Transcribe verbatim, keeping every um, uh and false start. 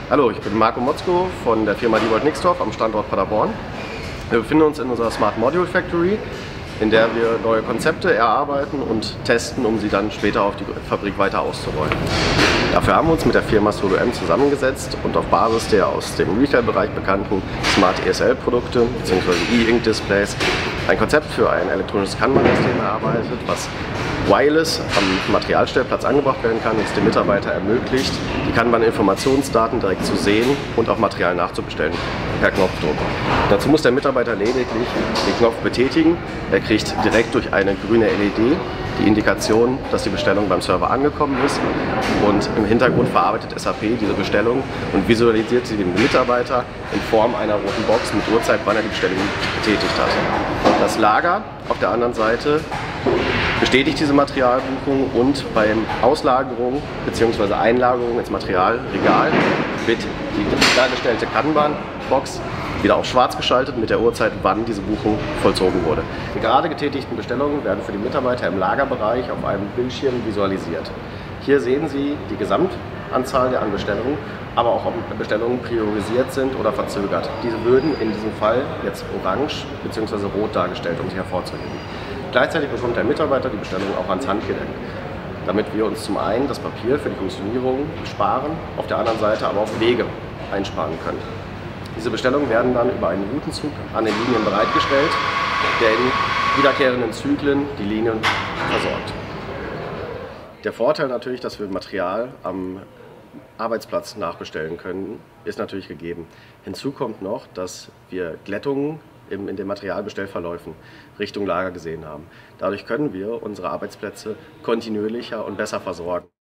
Hallo, ich bin Marco Motzko von der Firma Diebold Nixdorf am Standort Paderborn. Wir befinden uns in unserer Smart Module Factory, in der wir neue Konzepte erarbeiten und testen, um sie dann später auf die Fabrik weiter auszurollen. Dafür haben wir uns mit der Firma SoloM zusammengesetzt und auf Basis der aus dem Retail-Bereich bekannten Smart E S L-Produkte bzw. E-Ink-Displays ein Konzept für ein elektronisches Kanban-System erarbeitet, was wireless am Materialstellplatz angebracht werden kann und es dem Mitarbeiter ermöglicht, die Kanban-Informationsdaten direkt zu sehen und auch Material nachzubestellen per Knopfdruck. Dazu muss der Mitarbeiter lediglich den Knopf betätigen. Er kriegt direkt durch eine grüne L E D die Indikation, dass die Bestellung beim Server angekommen ist, und im Hintergrund verarbeitet S A P diese Bestellung und visualisiert sie dem Mitarbeiter in Form einer roten Box mit Uhrzeit, wann er die Bestellung betätigt hat. Das Lager auf der anderen Seite bestätigt diese Materialbuchung und beim Auslagerung bzw. Einlagerung ins Materialregal wird die dargestellte Kanban-Box wieder auf schwarz geschaltet mit der Uhrzeit, wann diese Buchung vollzogen wurde. Die gerade getätigten Bestellungen werden für die Mitarbeiter im Lagerbereich auf einem Bildschirm visualisiert. Hier sehen Sie die Gesamtanzahl der Bestellungen, aber auch ob Bestellungen priorisiert sind oder verzögert. Diese würden in diesem Fall jetzt orange bzw. rot dargestellt, um sie hervorzuheben. Gleichzeitig bekommt der Mitarbeiter die Bestellung auch ans Handgelenk, damit wir uns zum einen das Papier für die Funktionierung sparen, auf der anderen Seite aber auch Wege einsparen können. Diese Bestellungen werden dann über einen Routenzug an den Linien bereitgestellt, der in wiederkehrenden Zyklen die Linien versorgt. Der Vorteil natürlich, dass wir Material am Arbeitsplatz nachbestellen können, ist natürlich gegeben. Hinzu kommt noch, dass wir Glättungen in den Materialbestellverläufen Richtung Lager gesehen haben. Dadurch können wir unsere Arbeitsplätze kontinuierlicher und besser versorgen.